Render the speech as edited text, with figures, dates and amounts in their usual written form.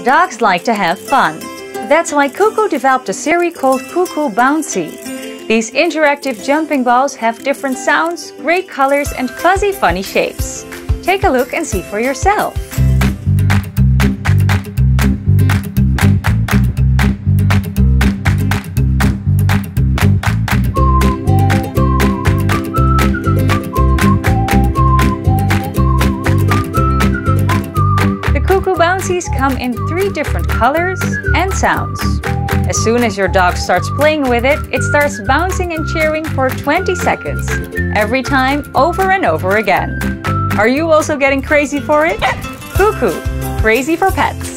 Dogs like to have fun. That's why Coockoo developed a series called Coockoo Bouncy. These interactive jumping balls have different sounds, great colors and fuzzy funny shapes. Take a look and see for yourself. Coockoo Bouncies come in 3 different colors and sounds. As soon as your dog starts playing with it, it starts bouncing and cheering for 20 seconds, every time over and over again. Are you also getting crazy for it? Coockoo, crazy for pets.